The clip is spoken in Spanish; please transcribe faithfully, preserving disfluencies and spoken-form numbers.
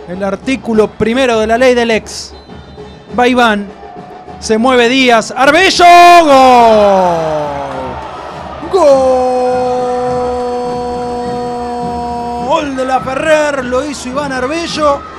El artículo primero de la ley del ex. Va Iván. Se mueve Díaz. ¡Arbello! ¡Gol! ¡Gol de la Ferrer! Lo hizo Iván Arbello.